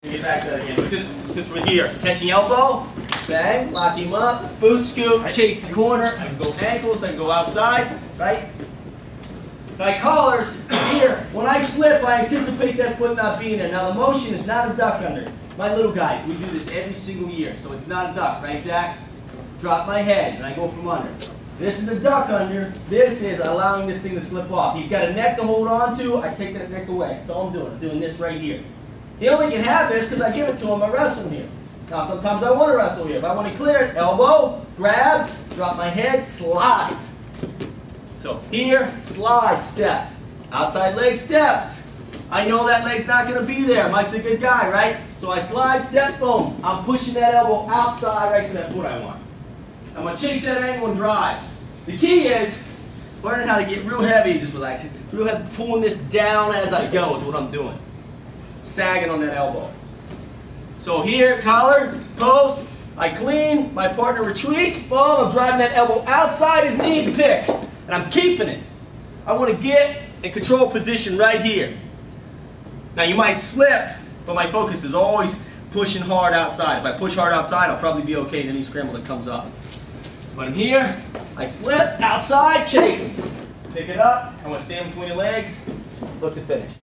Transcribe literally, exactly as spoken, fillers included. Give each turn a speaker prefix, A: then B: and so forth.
A: Get back to that again. But just since we're here, catching elbow, bang, lock him up, boot scoop, chase the corner. I can go ankles, I can go outside, right? My collars here. When I slip, I anticipate that foot not being there. Now the motion is not a duck under. My little guys, we do this every single year, so it's not a duck, right, Zach? Drop my head and I go from under. This is a duck under. This is allowing this thing to slip off. He's got a neck to hold on to. I take that neck away. That's all I'm doing. I'm doing this right here. He only can have this because I give it to him. I wrestle here. Now sometimes I want to wrestle here. If I want to clear it, elbow, grab, drop my head, slide. So here, slide, step. Outside leg steps. I know that leg's not going to be there. Mike's a good guy, right? So I slide, step, boom. I'm pushing that elbow outside right to that foot I want. I'm going to chase that angle and drive. The key is learning how to get real heavy, just relaxing, real heavy, pulling this down as I go is what I'm doing. Sagging on that elbow. So here, collar, post, I clean, my partner retreats, boom, I'm driving that elbow outside his knee to pick. And I'm keeping it. I want to get in control position right here. Now you might slip, but my focus is always pushing hard outside. If I push hard outside, I'll probably be okay in any scramble that comes up. But I'm here, I slip, outside, chase. Pick it up, I want to stand between your legs, look to finish.